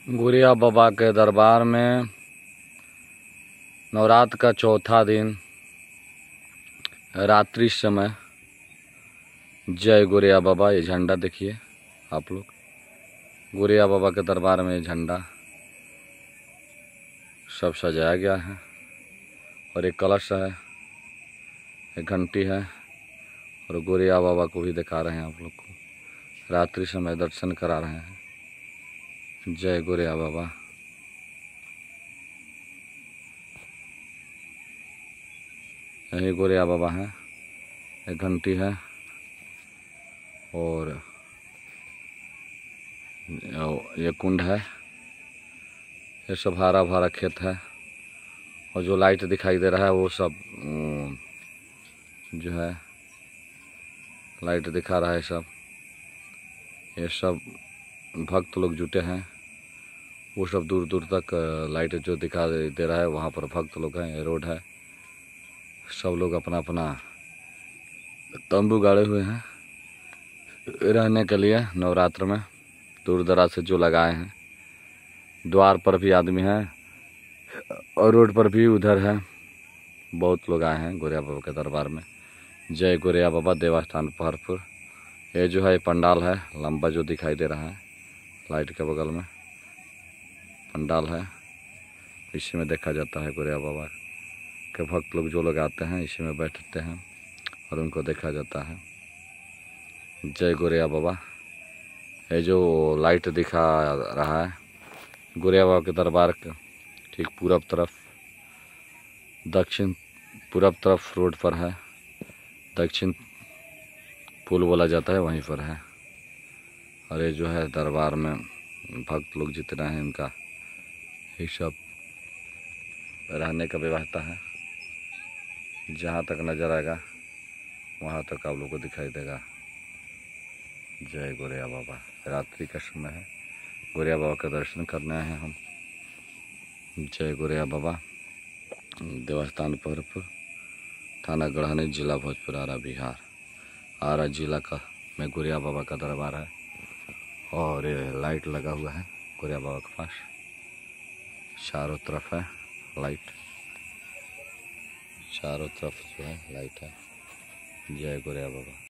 गुरिया बाबा के दरबार में नवरात्र का चौथा दिन रात्रि समय जय गुरिया बाबा। ये झंडा देखिए आप लोग, गुरिया बाबा के दरबार में झंडा सब सजाया गया है और एक कलश है, एक घंटी है और गुरिया बाबा को भी दिखा रहे हैं आप लोग को। रात्रि समय दर्शन करा रहे हैं। जय गुरिया बाबा। यही गुरिया बाबा है, एक घंटी है और ये कुंड है। ये सब हरा भरा खेत है और जो लाइट दिखाई दे रहा है वो सब जो है लाइट दिखा रहा है सब। ये सब भक्त लोग जुटे हैं, वो सब दूर दूर तक लाइट जो दिखा दे रहा है वहाँ पर भक्त लोग हैं। रोड है, सब लोग अपना अपना तंबू गाड़े हुए हैं रहने के लिए। नवरात्र में दूर दराज से जो लगाए हैं, द्वार पर भी आदमी हैं और रोड पर भी उधर है, बहुत लोग आए हैं गुरिया बाबा के दरबार में। जय गुरिया बाबा देवस्थान पहरपुर। ये जो है पंडाल है लंबा जो दिखाई दे रहा है, लाइट के बगल में पंडाल है, इसी में देखा जाता है गुरिया बाबा के भक्त लोग जो लोग आते हैं इसी में बैठते हैं और उनको देखा जाता है। जय गुरिया बाबा। ये जो लाइट दिखा रहा है गुरिया बाबा के दरबार के ठीक पूरब तरफ, दक्षिण पूरब तरफ रोड पर है, दक्षिण पुल बोला जाता है वहीं पर है। और ये जो है दरबार में भक्त लोग जितना है इनका ये सब रहने का व्यवस्था है। जहाँ तक नजर आएगा वहाँ तक आप लोग को दिखाई देगा। जय गुरिया बाबा। रात्रि का समय है, गुरिया बाबा का दर्शन करने आए हैं हम। जय गुरिया बाबा। देवस्थान पहरपुर, थाना गढ़हनी, जिला भोजपुर, आरा बिहार। आरा जिला का में गुरिया बाबा का दरबार है और ये लाइट लगा हुआ है गुरिया बाबा के पास, चारों तरफ है लाइट, चारों तरफ जो है लाइट है। जय गुरिया बाबा।